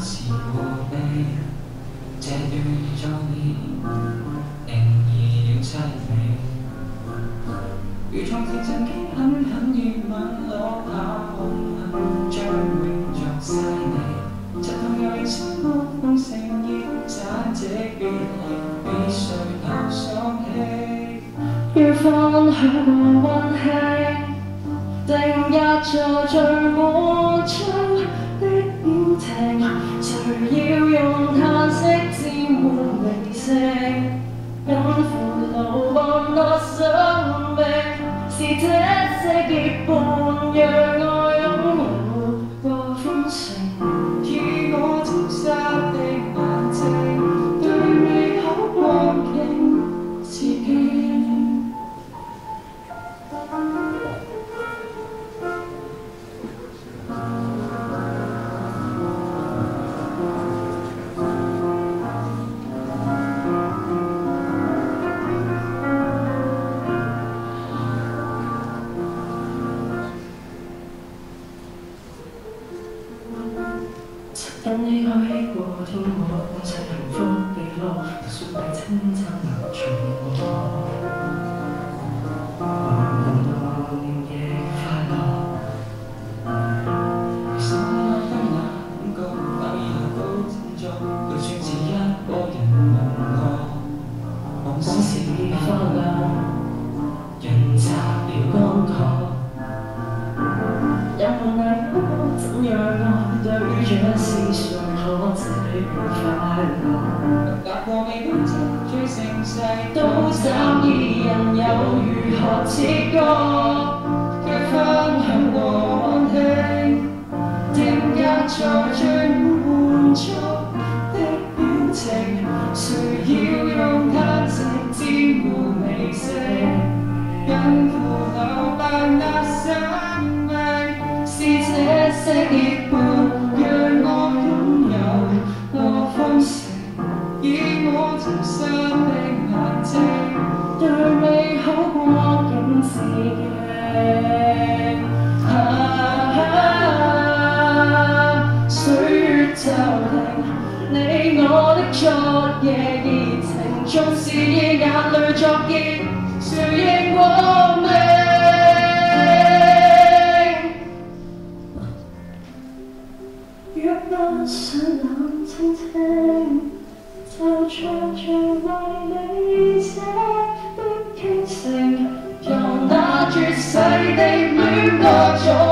是和悲，這段作業仍然要凄美。如從前曾經狠狠熱吻落下紅痕，將永續晒你。疾痛又將惡風盛熱，賺這別離，比誰頭想起。 要分享過溫馨，定日在最滿足的表情，誰要用嘆息沾滿理性？近乎流亡我生命，是這些結伴讓愛擁有過豐盛。 以我潮濕的眼睛，對美好光景致敬。 等你開過天國，共齊幸福地落，說為清真流傳過。能到年夜快樂， 心愛分那感覺，反以後高振作，就算是一個人問我，往事發亮， 人摘了乾涸。 有問你怎樣愛，對這是誰可這快樂？ 踏過未本質最盛世， 都找二人又如何切割？ 卻分享過溫馨，定格在最滿足的表情，誰要用嘆息沾滿美食？近乎流浪那生命，是這些結伴讓我擁有過豐盛。以我潮濕的眼睛， 對美好光景致敬。歲月就停，你我的昨夜熱情，縱是以眼淚作結，誰認光明？若不想冷清清，就唱着為你寫的傾城，由那絕世的戀歌中。